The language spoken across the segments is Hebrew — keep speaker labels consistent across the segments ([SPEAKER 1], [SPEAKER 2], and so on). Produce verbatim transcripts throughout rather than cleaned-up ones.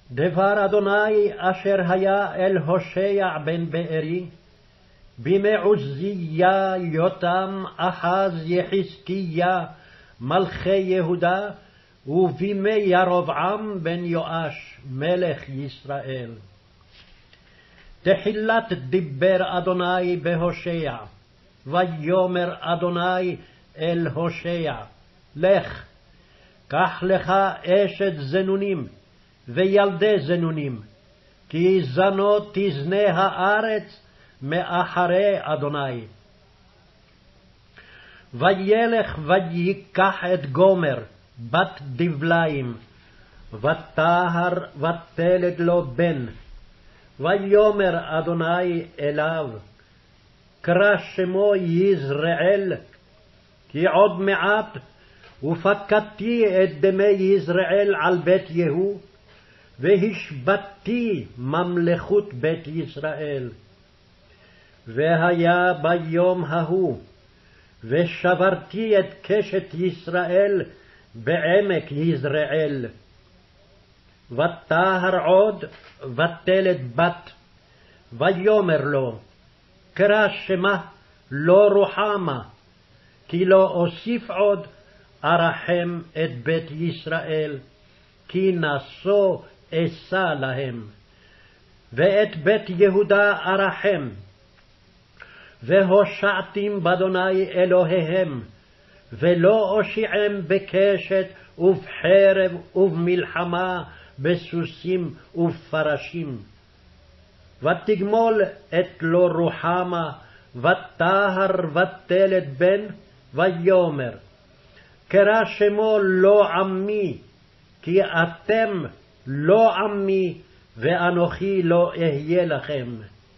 [SPEAKER 1] דבר אדוני אשר היה אל הושע בן בארי, בימי עוזיה, יותם, אחז, יחזקיה, מלכי יהודה, ובימי ירבעם בן יואש, מלך ישראל. תחילת דיבר אדוני בהושע, ויאמר אדוני אל הושע, לך, קח לך אשת זנונים, וילדי זנונים, כי זנות תזנה הארץ מאחרי אדוני. וילך ויקח את גומר, בת דבליים, וטהר ותלד לו בן. ויאמר אדוני אליו, קרא שמו יזרעאל, כי עוד מעט ופקדתי את דמי יזרעאל על בית יהוא, והשבתתי ממלכות בית ישראל. והיה ביום ההוא, ושברתי את קשת ישראל בעמק יזרעאל. ותהר עוד ותלד בת, ויאמר לו, קרא שמה לא רוחמה, כי לא אוסיף עוד ארחם את בית ישראל, כי נשוא אשא להם. ואת בית יהודה ארחם, והושעתים באדוני אלוהיהם, ולא אושיעם בקשת ובחרב ובמלחמה, בסוסים ובפרשים. ותגמול את לא רוחמה, ותהר ותלד בן, ויאמר, קרא שמו לא עמי, כי אתם לא עמי, ואנוכי לא אהיה לכם.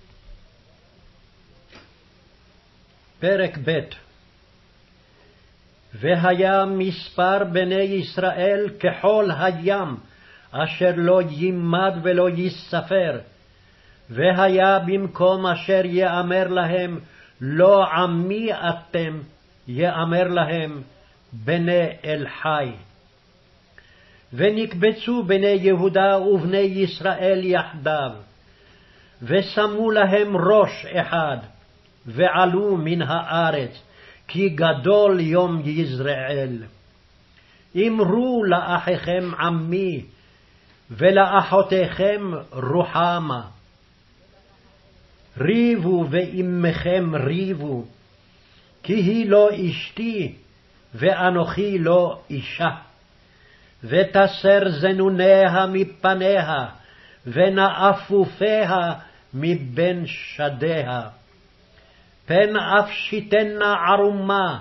[SPEAKER 1] פרק ב'. והיה מספר בני ישראל כחול הים, אשר לא יימד ולא יספר. והיה במקום אשר יאמר להם, לא עמי אתם, יאמר להם, בני אל חי. ונקבצו בני יהודה ובני ישראל יחדיו, ושמו להם ראש אחד, ועלו מן הארץ, כי גדול יום יזרעאל. אמרו לאחיכם עמי, ולאחותיכם רוחמה. ריבו ואימכם ריבו, כי היא לא אשתי, ואנוכי לא אישה. ותסר זנוניה מפניה, ונאפופיה מבין שדיה. פן אפשיתנה ערומה,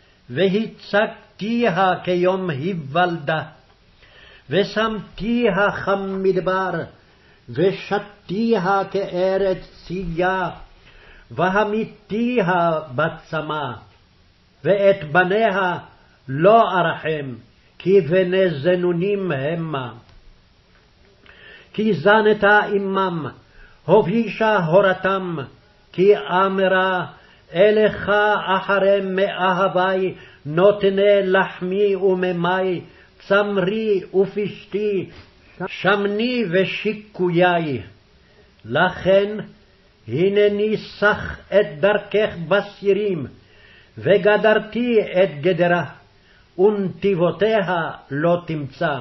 [SPEAKER 1] והצגתיה כיום היוולדה. ושמתיה כמדבר, ושתיה כארץ צייה, והמיתיה בצמא. ואת בניה לא ארחם, כי בני זנונים המה. כי זנתה עמם, הובישה הורתם, כי אמרה, אלך אחרי מאהבי, נותני לחמי וממי, צמרי ופשתי, שמני ושיקויי. לכן הנני סח את דרכך בסירים, וגדרתי את גדרה, ונתיבותיה לא תמצא.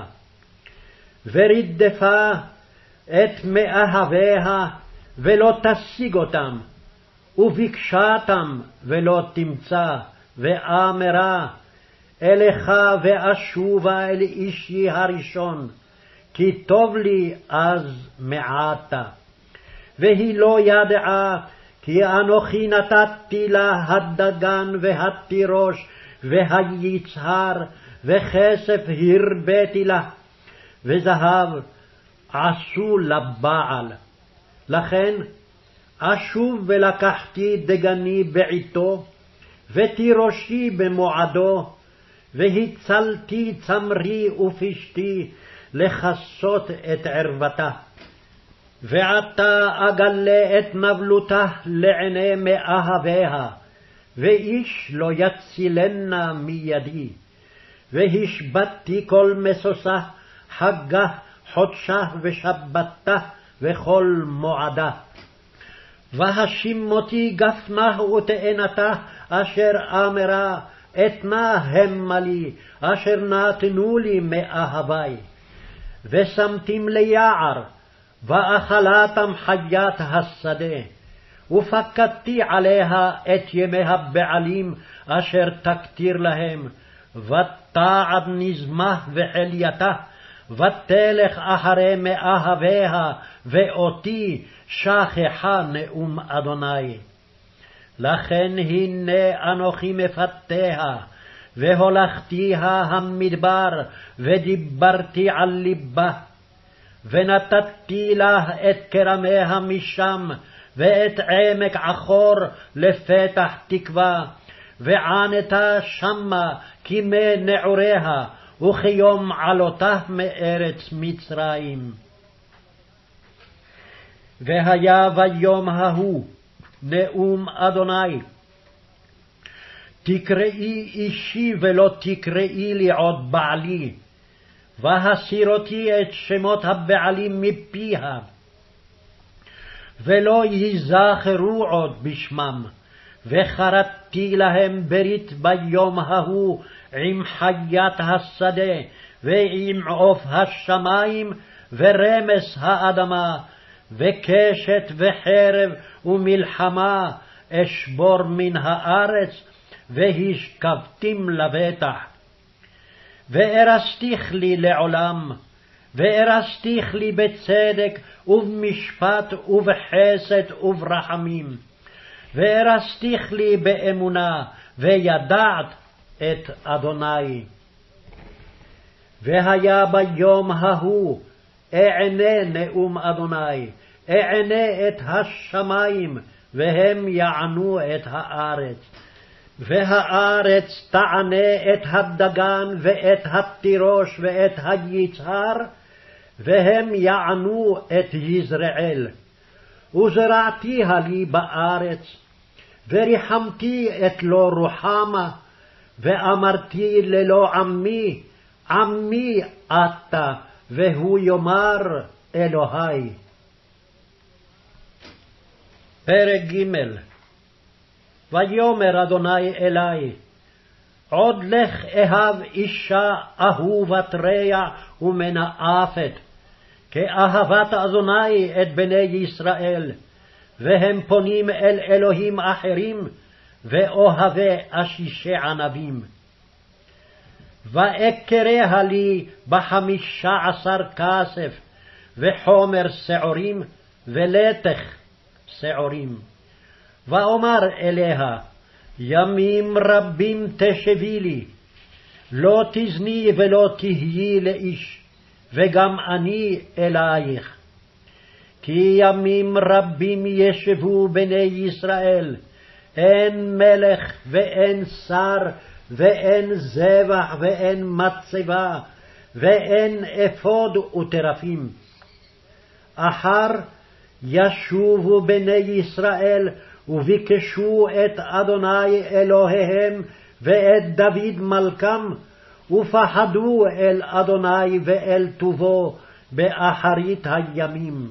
[SPEAKER 1] ורדפה את מאהביה, ולא תשיג אותם, וביקשתם ולא תמצא, ואמרה, אלך ואשובה אל אישי הראשון, כי טוב לי אז מעתה. והיא לא ידעה, כי אנוכי נתתי לה הדגן והתירוש והיצהר, וכסף הרביתי לה, וזהב עשו לבעל. לכן אשוב ולקחתי דגני בעתו, ותירושי במועדו, והצלתי צמרי ופשתי לכסות את ערוותה. ועתה אגלה את נבלותה לעיני מאהביה, ואיש לא יצילנה מידי. והשבתתי כל משושה, חגה, חודשה ושבתה וכל מועדה. והשימותי גפנה ותאנתה אשר אמרה, אתנה המה לי, אשר נתנו לי מאהבי. ושמתים ליער, ואכלתם חיית השדה. ופקדתי עליה את ימי הבעלים אשר תקטיר להם, ותעד נזמה וחלייתה, ותלך אחרי מאהביה, ואותי שכחה נאום אדוני. לכן הנה אנוכי מפתיה, והולכתיה המדבר, ודיברתי על ליבה. ונתתי לה את כרמיה משם, ואת עמק עכור לפתח תקווה, וענתה שמה כמי נעוריה, וכיום עלותה מארץ מצרים. והיה ביום ההוא נאום אדוני, תקראי אישי ולא תקראי לי עוד בעלי, והסירותי את שמות הבעלים מפיה, ולא ייזכרו עוד בשמם. וחרתי להם ברית ביום ההוא עם חיית השדה, ועם עוף השמים, ורמס האדמה, וקשת וחרב ומלחמה אשבור מן הארץ, והשכבתים לבטח. וארסתיך לי לעולם, וארסתיך לי בצדק ובמשפט ובחסד וברחמים, וארסתיך לי באמונה, וידעת את אדוני. והיה ביום ההוא אענה נאום אדוני, אענה את השמיים, והם יענו את הארץ. והארץ תענה את הדגן ואת התירוש ואת היצהר, והם יענו את יזרעאל. וזרעתיה לי בארץ, וריחמתי את לא רוחמה, ואמרתי ללא עמי, עמי אתה, והוא יאמר אלוהי. פרק ג'. ויאמר אדוני אלי, עוד לך אהב אישה אהובת רע ומנאפת, כאהבת אדוני את בני ישראל, והם פונים אל אלוהים אחרים, ואוהבי אשישי ענבים. ואקריה לי בחמישה עשר כסף, וחומר שעורים, ולתך שעורים. ואומר אליה, ימים רבים תשבי לי, לא תזני ולא תהיי לאיש, וגם אני אלייך. כי ימים רבים ישבו בני ישראל, אין מלך ואין שר, ואין זבח ואין מצבה, ואין אפוד וטרפים. אחר ישובו בני ישראל, וביקשו את אדוני אלוהיהם ואת דוד מלכם, ופחדו אל אדוני ואל טובו באחרית הימים.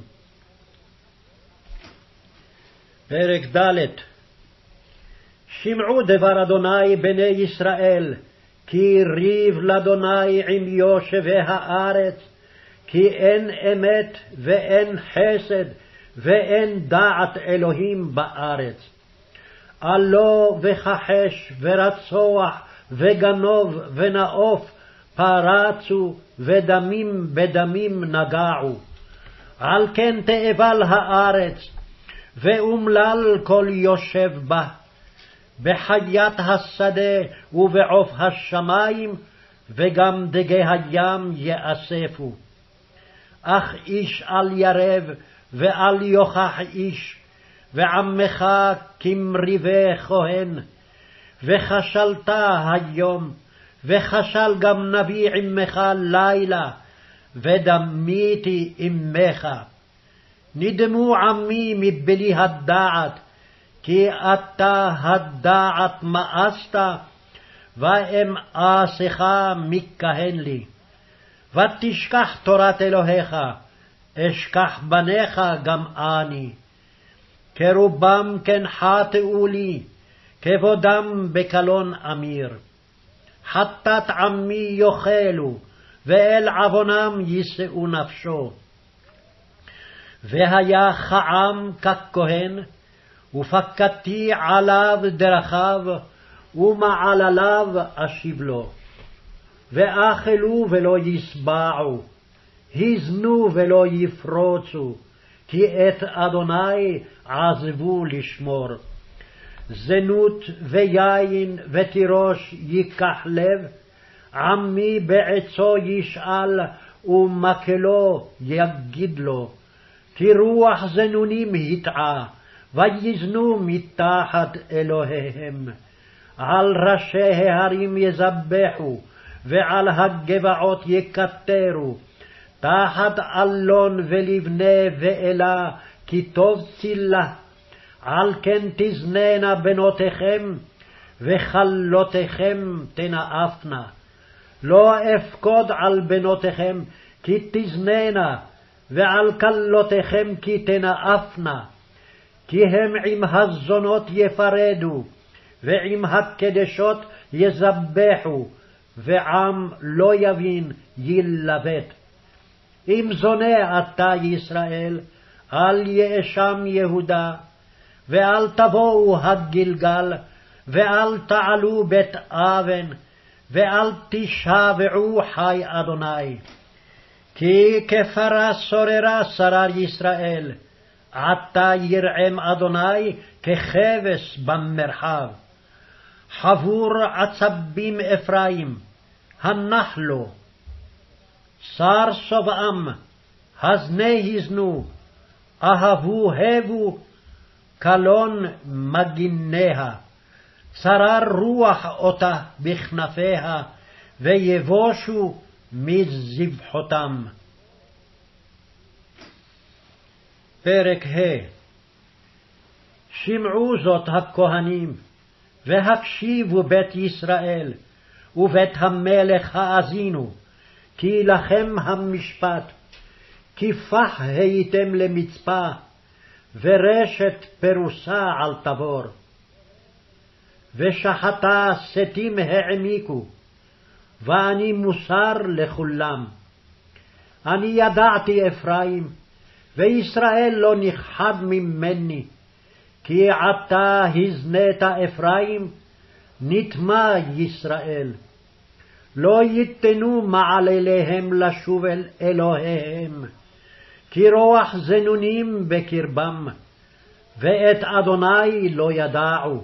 [SPEAKER 1] פרק ד'. שמעו דבר אדוני בני ישראל, כי ריב לאדוני עם יושבי הארץ, כי אין אמת ואין חסד ואין דעת אלוהים בארץ. עלו וכחש ורצוח וגנוב ונאוף פרצו, ודמים בדמים נגעו. על כן תאבל הארץ, ואומלל כל יושב בה, בחיית השדה ובעוף השמים, וגם דגי הים יאספו. אך איש אל ירב ואל יוכח איש, ועמך כמריבי כהן. וכשלת היום, וכשל גם נביא עמך לילה, ודמיתי עמך. נדמו עמי מבלי הדעת, כי אתה הדעת מאסת, ואם אסך מכהן לי. ותשכח תורת אלוהיך, אשכח בניך גם אני. כרובם כן חטאו לי, כבודם בקלון אמיר. חטאת עמי יאכלו, ואל עוונם יישאו נפשו. והיה כעם ככהן, ופקדתי עליו דרכיו, ומעלליו אשיב לו. ואכלו ולא ישבעו, הזנו ולא יפרוצו, כי את אדוני עזבו לשמור. זנות ויין ותירוש ייקח לב, עמי בעצו ישאל ומקלו יגיד לו. כי רוח זנונים הטעה, ויזנו מתחת אלוהיהם. על ראשי ההרים יזבחו, ועל הגבעות יקטרו, תחת אלון ולבנה ואלה, כי טוב צילה. על כן תזננה בנותיכם, וכלותיכם תנאפנה. לא אפקוד על בנותיכם, כי תזננה, ועל כלותיכם כי תנאפנה. כי הם עם הזונות יפרדו, ועם הקדשות יזבחו, ועם לא יבין ילבט. אם זונה אתה ישראל, אל יאשם יהודה, ואל תבואו הגלגל, ואל תעלו בית אבן, ואל תשבעו חי אדוני. כי כפרה סוררה שרר ישראל, עתה ירעם אדוני ככבש במרחב. חבור עצבים אפרים, הנח לו. שר סובעם, הזנה הזנו, אהבו הבו, קלון מגיניה. צרר רוח אותה בכנפיה, ויבושו מזבחותם. פרק ה'. שמעו זאת הכהנים, והקשיבו בית ישראל, ובית המלך האזינו, כי לכם המשפט, כי פח הייתם למצפה, ורשת פרוסה על תבור. ושחתה שתים העמיקו, ואני מוסר לכולם. אני ידעתי אפרים, וישראל לא נכחד ממני, כי עתה הזנית אפרים, נטמע ישראל. לא ייתנו מעלליהם לשוב אל אלוהיהם, כי רוח זנונים בקרבם, ואת אדוני לא ידעו.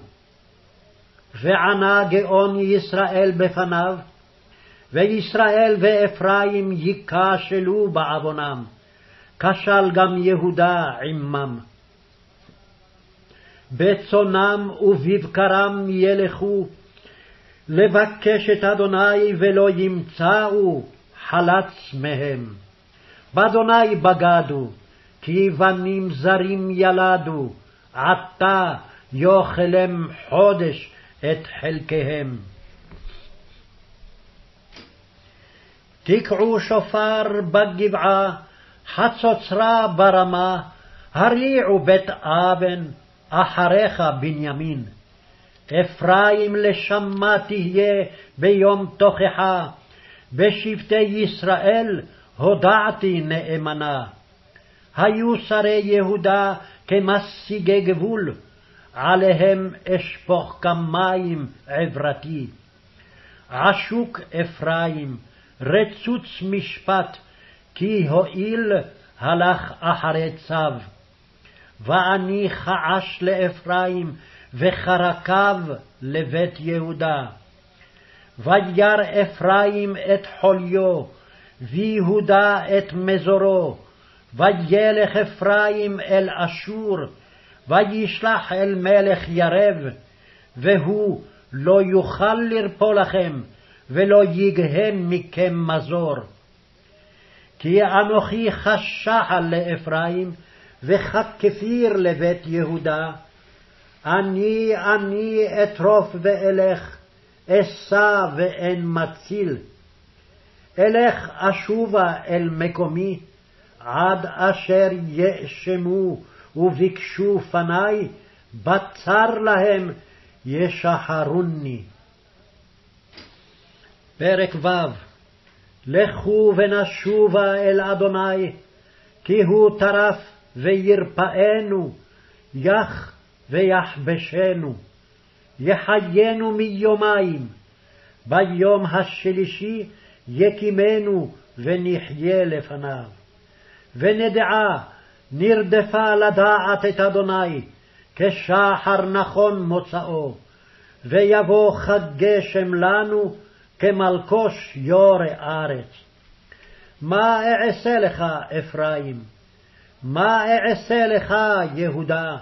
[SPEAKER 1] וענה גאון ישראל בפניו, וישראל ואפרים ייכשלו בעוונם, כשל גם יהודה עמם. בצונם ובבקרם ילכו, לבקש את אדוני ולא ימצאו חלץ מהם. באדוני בגדו, כי בנים זרים ילדו, עתה יאכלם חודש את חלקיהם. תקעו שופר בגבעה, חצוצרה ברמה, הריעו בית אבן, אחריך בנימין. אפרים לשמה תהיה ביום תוכחה, בשבטי ישראל הודעתי נאמנה. היו שרי יהודה כמשיגי גבול, עליהם אשפוך כמים עברתי. עשוק אפרים, רצוץ משפט, כי הואיל הלך אחרי צו. ואני חעש לאפרים, וחרקיו לבית יהודה. וירא אפרים את חוליו, ויהודה את מזורו. וילך אפרים אל אשור, וישלח אל מלך ירב, והוא לא יוכל לרפוא לכם, ולא יגהם מכם מזור. כי אנוכי חשחל לאפרים, וככפיר לבית יהודה. אני אני אטרוף ואלך, אשא ואין מציל. אלך אשובה אל מקומי, עד אשר יאשמו וביקשו פני, בצר להם ישחרוני. פרק ו'. לכו ונשובה אל אדוני, כי הוא טרף וירפאנו, יח ויחבשנו, יחיינו מיומיים, ביום השלישי יקימנו ונחיה לפניו. ונדעה נרדפה לדעת את אדוני, כשחר נכון מוצאו, ויבוא חג גשם לנו, כמלקוש יורה ארץ. מה אעשה לך אפרים? מה אעשה לך יהודה?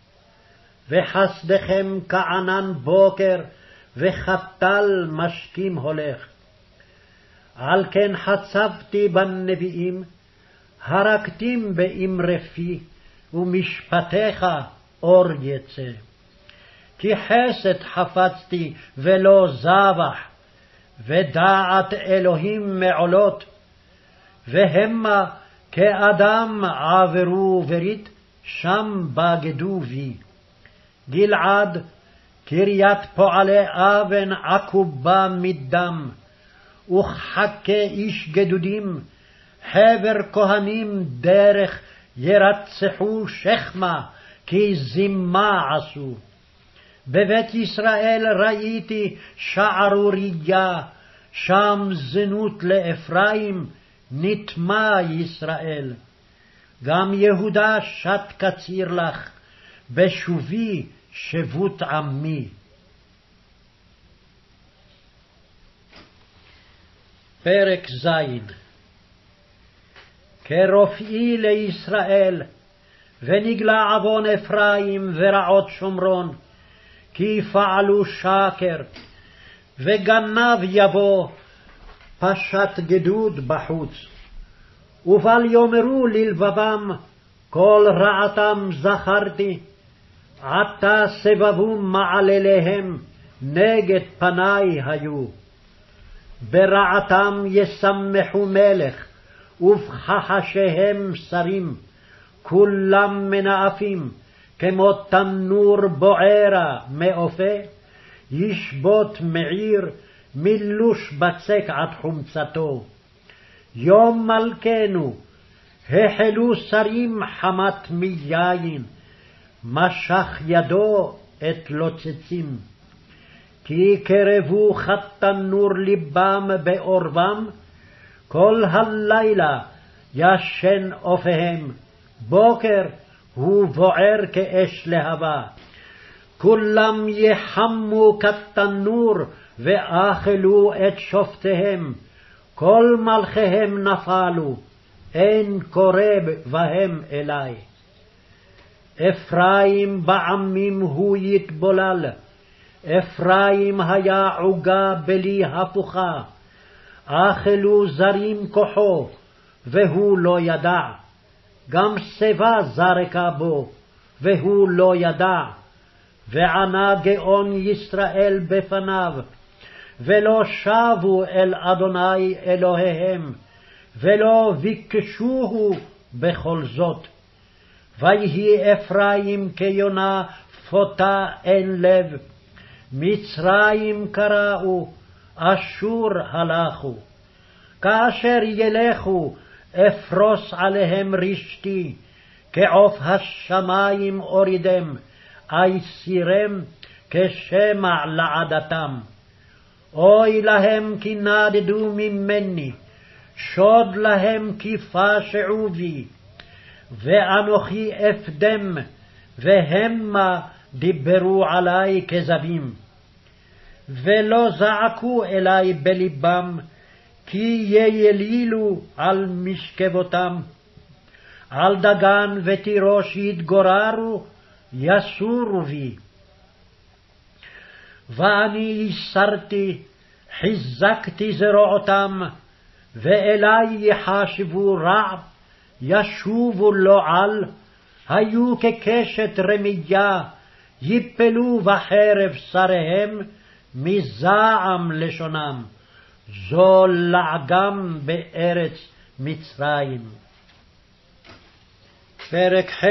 [SPEAKER 1] וחסדכם כענן בוקר, וחתל משכים הולך. על כן חצבתי בנביאים, הרקתים באמרי פי, ומשפטיך אור יצא. כי חסד חפצתי ולא זבח, ודעת אלוהים מעולות, והמה כאדם עברו ורית, שם בגדו בי. גלעד קריית פועלי אבן עקובה מדם, וכחכה איש גדודים, חבר כהנים דרך ירצחו שכמה, כי זימה עשו. בבית ישראל ראיתי שערוריה, שם זנות לאפרים, נטמע ישראל. גם יהודה שת קציר לך, בשובי שבות עמי. פרק ז'. כרופאי לישראל, ונגלה עוון אפרים ורעות שומרון, כי פעלו שקר, וגנב יבוא, פשט גדוד בחוץ. ובל יאמרו ללבבם, כל רעתם זכרתי, עתה סבבו מעלליהם, נגד פני היו. ברעתם ישמחו מלך, ובכחשיהם שרים, כולם מנאפים, כמו תנור בוערה מאופה, ישבות מעיר, מילוש בצק עד חומצתו. יום מלכנו, החלו שרים חמת מיין, משך ידו את לוצצים. כי קרבו חתנור ליבם באורבם, כל הלילה ישן אופיהם, בוקר הוא בוער כאש להבה. כולם יחמו כתנור ואכלו את שופטיהם, כל מלכיהם נפלו, אין קורב בהם אלי. אפרים בעמים הוא יתבולל, אפרים היה עוגה בלי הפוכה, אכלו זרים כוחו, והוא לא ידע, גם שיבה זרקה בו, והוא לא ידע, וענה גאון ישראל בפניו, ולא שבו אל אדוני אלוהיהם, ולא ביקשוהו בכל זאת. ויהי אפרים כיונה פותה אין לב, מצרים קראו, אשור הלכו. כאשר ילכו, אפרוס עליהם רשתי, כעוף השמים אורידם, אייסירם כשמע לעדתם. אוי להם כי נדדו ממני, שוד להם כי פשעו בי. ואנוכי אפדם, והמה דיברו עלי כזבים. ולא זעקו אלי בלבם, כי יילילו על משכבותם. על דגן ותירוש יתגוררו, יסורו בי. ואני הסרתי, חיזקתי זרועותם, ואלי יחשבו רע, ישובו לו על, היו כקשת רמיה, יפלו בחרב שריהם, מזעם לשונם, זו לעגם בארץ מצרים. פרק ח'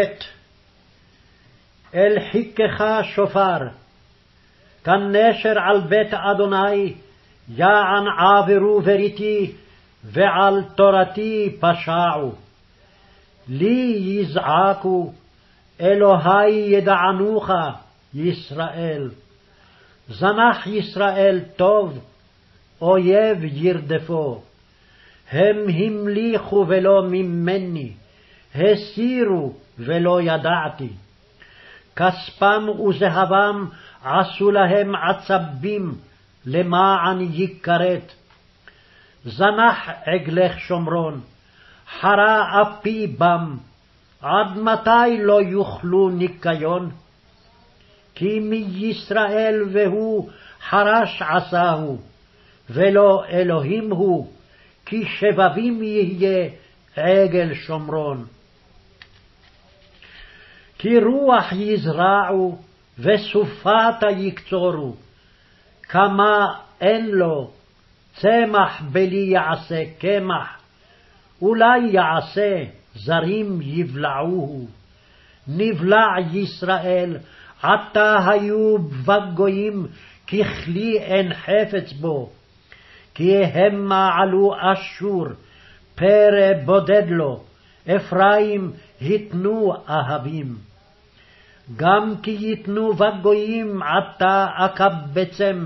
[SPEAKER 1] אל חיכך שופר, כנשר על בית אדוני, יען עברו בריתי, ועל תורתי פשעו. לי יזעקו, אלוהי ידענוך, ישראל. זנח ישראל טוב, אויב ירדפו. הם המליכו ולא ממני, הסירו ולא ידעתי. כספם וזהבם עשו להם עצבים, למען יכרת. זנח עגלך שומרון, חרה אפי בם, עד מתי לא יוכלו ניקיון? כי מישראל והוא חרש עשהו, ולא אלוהים הוא, כי שבבים יהיה עגל שומרון. כי רוח יזרעו, וסופתה יקצורו, כמה אין לו, צמח בלי יעשה קמח, אולי יעשה, זרים יבלעוהו. נבלע ישראל, עתה היו בגויים, ככלי אין חפץ בו. כי המה עלו אשור, פרא בודד לו, אפרים התנו אהבים. גם כי יתנו בגויים עתה אקבצם,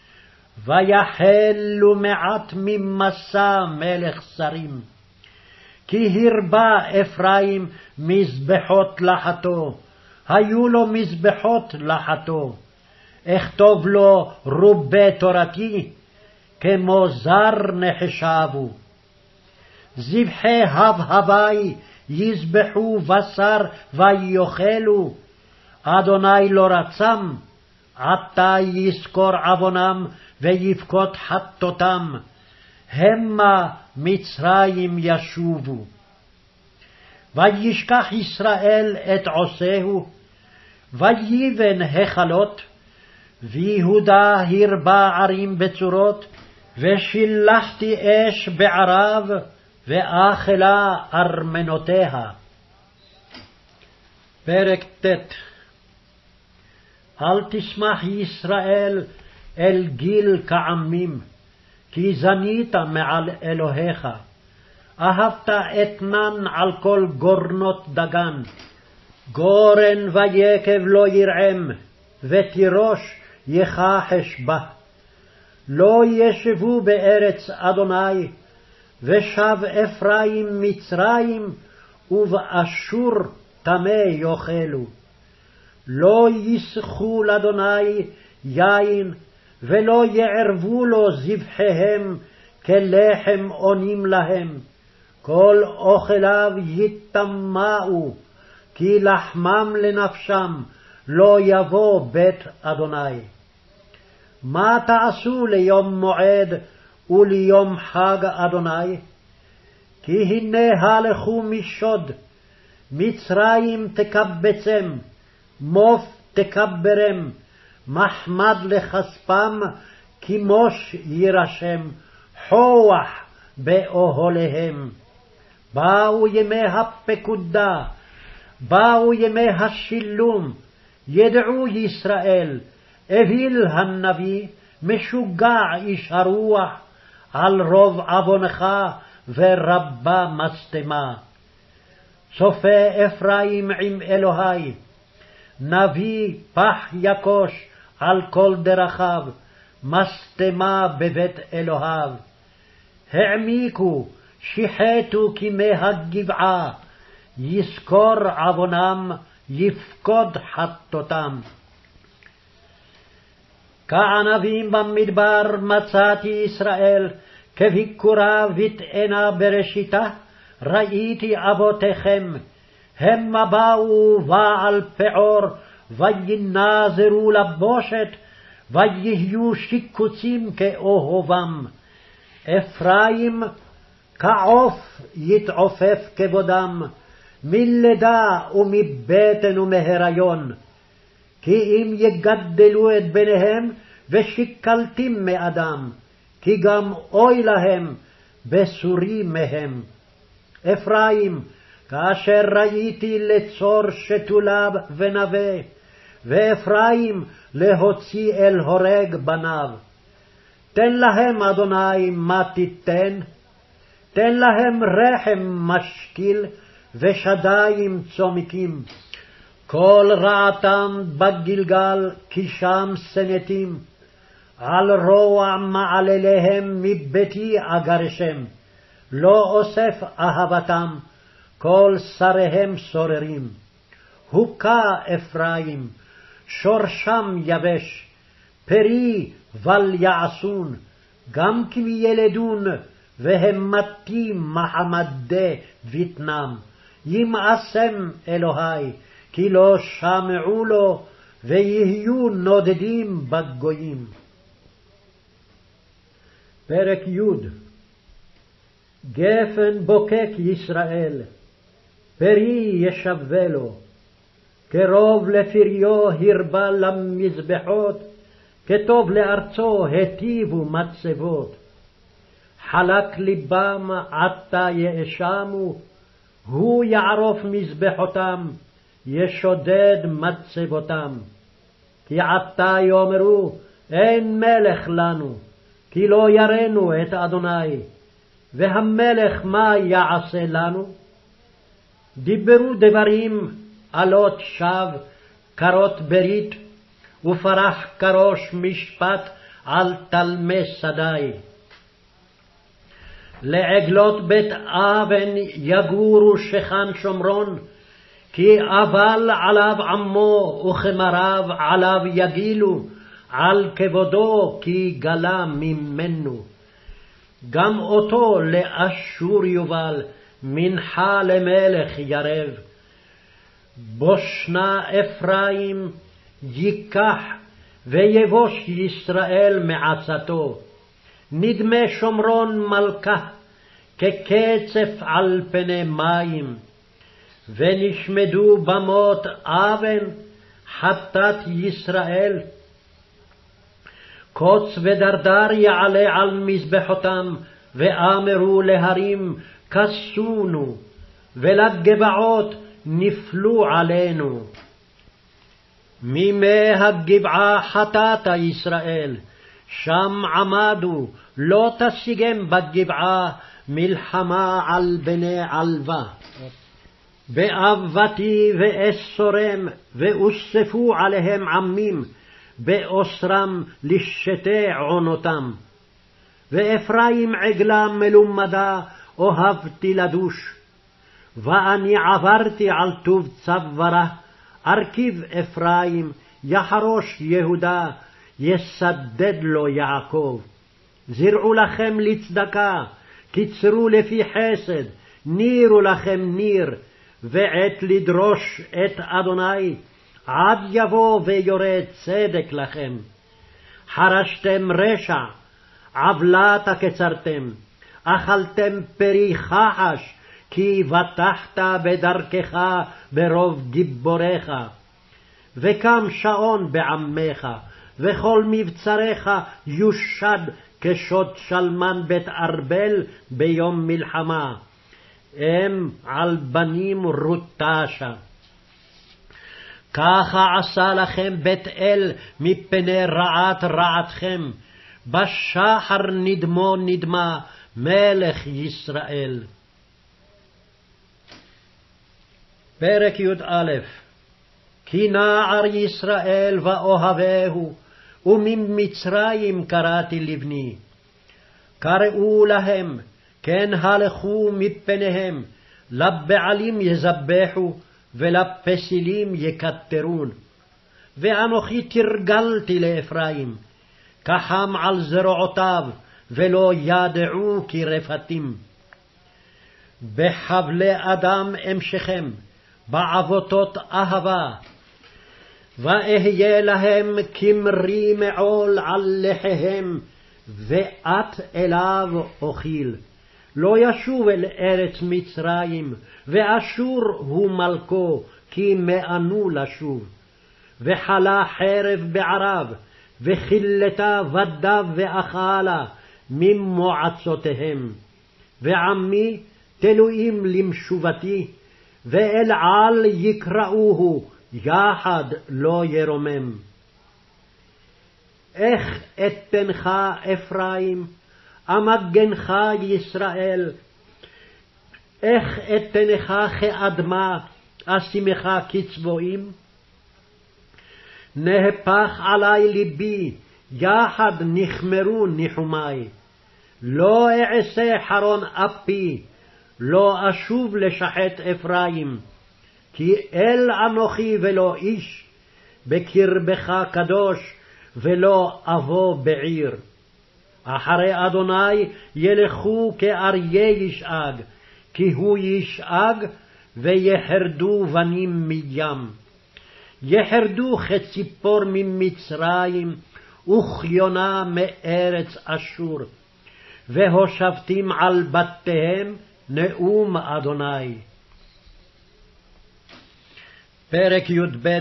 [SPEAKER 1] ויחלו מעט ממסע מלך שרים. כי הרבה אפרים מזבחות לחתו, היו לו מזבחות לחתו. אכתוב לו רובי תורתי, כמו זר נחשבו. זבחי הבהבי יזבחו בשר ויאכלו, אדוני לא רצם, עתה יזכור עוונם ויבכות חטאותם, המה מצרים ישובו. וישכח ישראל את עושהו, ויבן החלות, ויהודה הרבה ערים בצורות, ושילחתי אש בערב, ואכלה ארמנותיה. פרק ט' אל תשמח ישראל אל גיל כעמים, כי זנית מעל אלוהיך. אהבת אתנן על כל גורנות דגן, גורן ויקב לא ירעם, ותירוש יכחש בה. לא ישבו בארץ אדוני, ושב אפרים מצרים, ובאשור טמא יאכלו. לא יסחו לאדוני יין, ולא יערבו לו זבחיהם, כלחם עונים להם. כל אוכליו יטמאו, כי לחמם לנפשם, לא יבוא בית אדוני. מה תעשו ליום מועד וליום חג אדוני? כי הנה הלכו משוד, מצרים תקבצם, מוף תקברם, מחמד לכספם, כמוש יירשם, חוח באוהליהם. באו ימי הפקודה, באו ימי השילום, ידעו ישראל, אביל הנביא, משוגע איש הרוח, על רוב עוונך ורבה משטמה. צופה אפרים עם אלוהי, נביא פח יקוש על כל דרכיו, משטמה בבית אלוהיו. העמיקו, שיחתו כמי הגבעה, יזכור עוונם, יפקוד חטאותם. כענבים במדבר מצאתי ישראל, כביקורה ותאנה בראשיתה, ראיתי אבותיכם, המה באו בעל פעור, וינזרו לבושת, ויהיו שיקוצים כאוהבם. אפרים כעוף יתעופף כבודם, מלידה ומבטן ומהריון. כי אם יגדלו את בניהם, ושיקלתים מאדם, כי גם אוי להם בסורי מהם. אפרים, כאשר ראיתי לצור שתוליו ונווה, ואפרים להוציא אל הורג בניו. תן להם, אדוני, מה תיתן? תן להם רחם משקיל ושדיים צומקים. כל רעתם בגלגל כי שם שנאתים. על רוע מעלליהם מביתי אגרשם. לא אוסף אהבתם, כל שריהם סוררים. הוכה אפרים, שורשם יבש, פרי בל יעשון, גם כי ילדון, והם מתים מחמדי בטנם. ימאסם אלוהי, כי לא שמעו לו, ויהיו נודדים בגויים. פרק י'. גפן בוקק ישראל, פרי ישווה לו, קרוב לפריו הרבה למזבחות, כטוב לארצו היטיבו מצבות. חלק ליבם עתה יאשמו, הוא יערוף מזבחותם, ישודד מצבותם. כי עתה יאמרו, אין מלך לנו, כי לא יראנו את אדוני, והמלך מה יעשה לנו? דיברו דברים עלות שווא, קרות ברית, ופרח כראש משפט על תלמי שדי. לעגלות בית אבן יגורו שכן שומרון, כי אבל עליו עמו וכמריו עליו יגילו, על כבודו כי גלה ממנו. גם אותו לאשור יובל, מנחה למלך ירב. בושנה אפרים ייקח, ויבוש ישראל מעצתו. נדמה שומרון מלכה, כקצף על פני מים. ונשמדו במות אבן, חטאת ישראל. קוץ ודרדר יעלה על מזבחותם, ואמרו להרים כסונו, ולגבעות נפלו עלינו. מימי הגבעה חטאת ישראל, שם עמדו, לא תשיגם בגבעה, מלחמה על בני עלווה. באבתי ואסורם, ואוספו עליהם עמים, באוסרם לשתי עונותם. ואפרים עגלה מלומדה, אוהבתי לדוש. ואני עברתי על טוב צווארה, ארכיב אפרים, יחרוש יהודה, יסדד לו יעקב. זרעו לכם לצדקה, קיצרו לפי חסד, נירו לכם ניר, ועת לדרוש את אדוני, עד יבוא ויורה צדק לכם. חרשתם רשע, עוולת קצרתם, אכלתם פרי חחש, כי בטחת בדרכך ברוב גיבוריך. וקם שעון בעמך, וכל מבצריך יושד כשוד שלמן בית ארבל ביום מלחמה. אם על בנים רוטשה. ככה עשה לכם בית אל מפני רעת רעתכם, בשחר נדמו נדמה מלך ישראל. פרק י"א. כי נער ישראל ואוהבהו, וממצרים קראתי לבני. קראו להם, כן הלכו מפניהם, לבעלים יזבחו, ולפסילים יקטרון. ואנוכי תרגלתי לאפרים, כחם על זרועותיו, ולא ידעו כי רפתים. בחבלי אדם המשכם, בעבותות אהבה, ואהיה להם כמרי מעול על לחיהם, ואת אליו אוכיל. לא ישוב אל ארץ מצרים, ואשור הוא מלכו, כי מאנו לשוב. וחלה חרב בערב, וחילתה ודב ואכלה, ממועצותיהם. ועמי תלויים למשובתי, ואל על יקראוהו, יחד לא ירומם. איך אתנך אפרים, אמגנך ישראל, איך אתנך כאדמה, אשימך כצבועים? נהפך עלי ליבי, יחד נחמרו ניחומי. לא אעשה חרון אפי, לא אשוב לשחט אפרים, כי אל אנוכי ולא איש, בקרבך קדוש, ולא אבוא בעיר. אחרי אדוני ילכו כאריה ישאג, כי הוא ישאג, ויחרדו בנים מים. יחרדו כציפור ממצרים, וכיונה מארץ אשור, והושבתים על בתיהם נאום אדוני. פרק י"ב.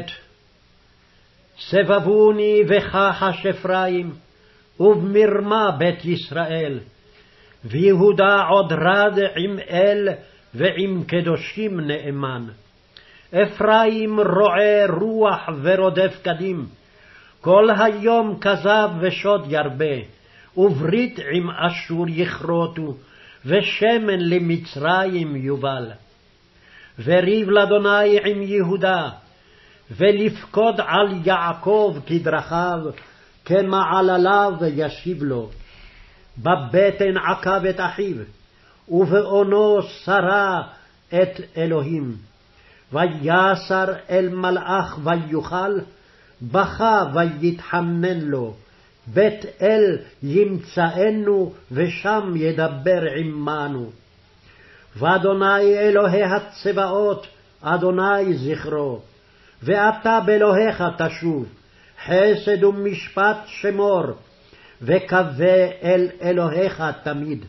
[SPEAKER 1] סבבוני וכחש אפרים, ובמרמה בית ישראל, ויהודה עוד רד עם אל ועם קדושים נאמן. אפרים רועה רוח ורודף קדים, כל היום כזב ושוד ירבה, וברית עם אשור יכרותו, ושמן למצרים יובל. וריב לאדוני עם יהודה, ולפקוד על יעקב כדרכיו, כמעלליו ישיב לו. בבטן עקב את אחיו, ובאונו שרה את אלוהים. ויסר אל מלאך ויוכל, בכה ויתחנן לו. בית אל ימצאנו, ושם ידבר עמנו. ואדוני אלוהי הצבאות, אדוני זכרו, ואתה באלוהיך תשוב, חסד ומשפט שמור, וקווה אל אלוהיך תמיד.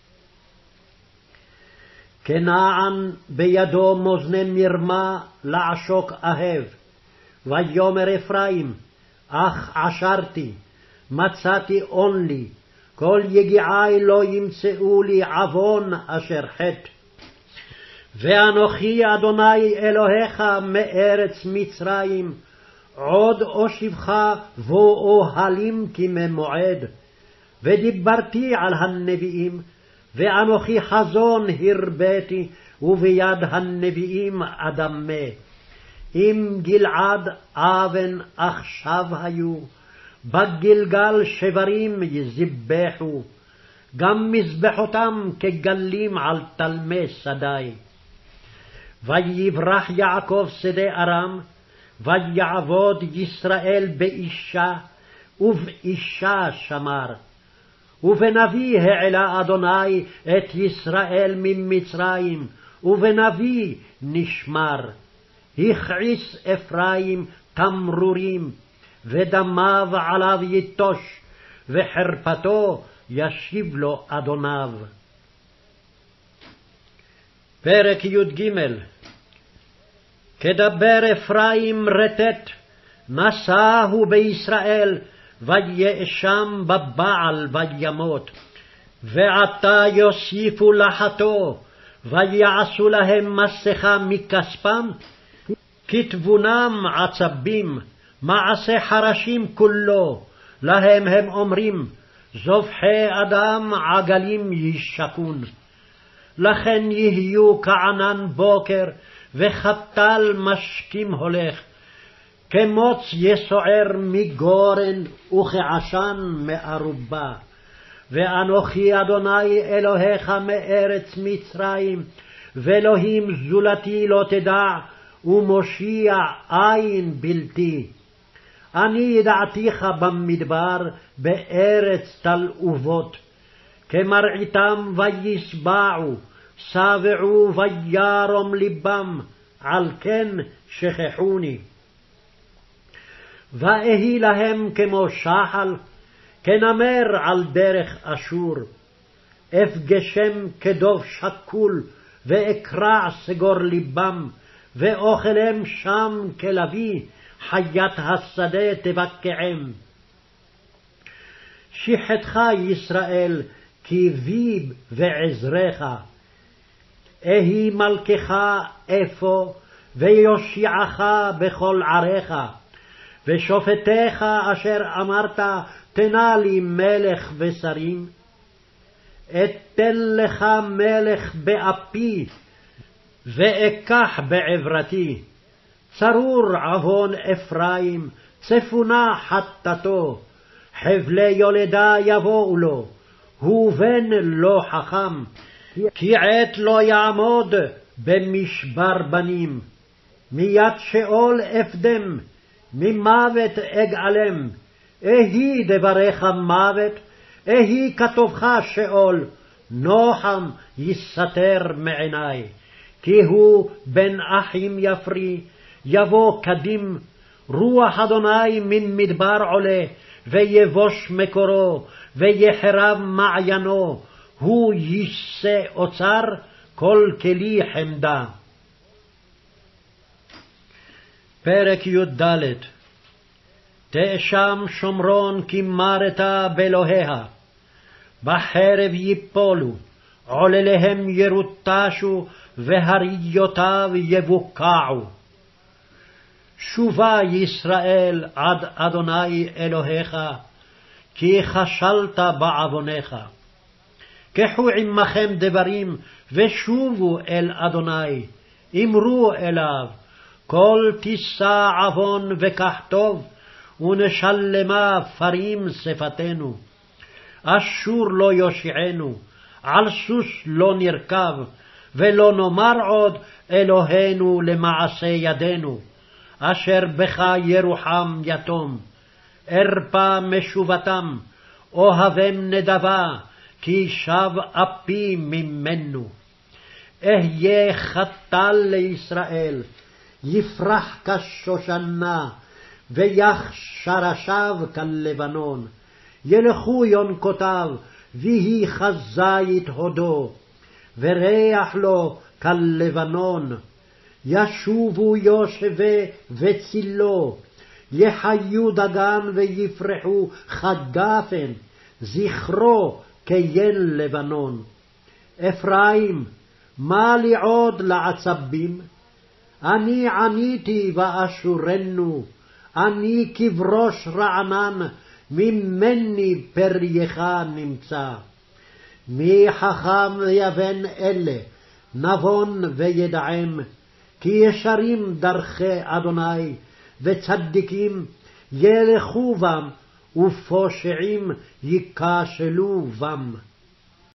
[SPEAKER 1] כנען בידו מאזני מרמה לעשוק אהב, ויאמר אפרים, אך עשרתי, מצאתי און לי, כל יגיעי לא ימצאו לי עוון אשר חטא. ואנוכי אדוני אלוהיך מארץ מצרים, עוד אושיבך ואוהלים כממועד. ודיברתי על הנביאים, ואנוכי חזון הרביתי, וביד הנביאים אדמה. אם גלעד אבן עכשיו היו, בגלגל שברים יזבחו, גם מזבחותם כגלים על תלמי שדי. ויברח יעקב שדה ארם, ויעבוד ישראל באישה, ובאישה שמר. ובנביא העלה אדוני את ישראל ממצרים, ובנביא נשמר. הכעיס אפרים תמרורים, ודמיו עליו יתוש, וחרפתו ישיב לו אדוניו. פרק י"ג. כדבר אפרים רטט, נשאהו בישראל, ויאשם בבעל וימות. ועתה יוסיפו לחתו, ויעשו להם מסכה מכספם, כתבונם עצבים, מעשה חרשים כולו. להם הם אומרים, זובחי אדם עגלים ישקון. לכן יהיו כענן בוקר, וחתל משקים הולך, כמוץ יסוער מגורן, וכעשן מארובה. ואנוכי אדוני אלוהיך מארץ מצרים, ואלוהים זולתי לא תדע, ומושיע אין בלתי. אני ידעתיך במדבר, בארץ תלאובות, כמרעיתם ויסבעו, שבעו וירום ליבם, על כן שכחוני. ואהי להם כמו שחל, כנמר על דרך אשור. אפגשם כדוב שקול, ואקרע סגור ליבם, ואוכלם שם כלביא, חיית השדה תבקעם. שחתך ישראל, כי בי ועזרך. אהי מלכך אפוא, ויושיעך בכל עריך. ושופטיך אשר אמרת, תנה לי מלך ושרים. אתן לך מלך באפי, ואקח בעברתי. צרור עוון אפרים, צפונה חטאתו. חבלי יולדה יבואו לו, הוא בן לא חכם. כי עת לא יעמוד במשבר בנים. מיד שאול אפדם, ממוות אגאלם. אהי דבריך מוות, אהי כתובך שאול, נוחם יסתר מעיני. כי הוא בן אחים יפרי, יבוא קדים. רוח אדוני מן מדבר עולה, ויבוש מקורו, ויחרב מעיינו. הוא יישא אוצר, כל כלי חמדה. פרק י"ד. תאשם שומרון כי מרתה באלוהיה, בחרב יפולו, עולליהם ירוטשו, והריותיו יבוקעו. שובה ישראל עד אדוני אלוהיך, כי כשלת בעוונך. קחו עמכם דברים, ושובו אל אדוני, אמרו אליו, כל תישא עוון וקח טוב, ונשלמה פרים שפתנו. אשור לא יושיענו, על סוס לא נרכב, ולא נאמר עוד אלוהינו למעשה ידינו. אשר בך ירוחם יתום, ארפה משובתם, אוהבם נדבה, כי שב אפי ממנו. אהיה חתל לישראל, יפרח כשושנה, ויח שרשיו כלבנון. ילכו יונקותיו, ויהי כזית הודו, וריח לו כלבנון. ישובו יושבי וצילו, יחיו דגן ויפרחו חגפן, זכרו כיין לבנון. אפרים, מה לי עוד לעצבים? אני עניתי ואשורנו, אני כברוש רענן, ממני פרייך נמצא. מי חכם ויבן אלה, נבון וידעם, כי ישרים דרכי אדוני, וצדיקים ילכו בם, ופושעים ייכשלו בם.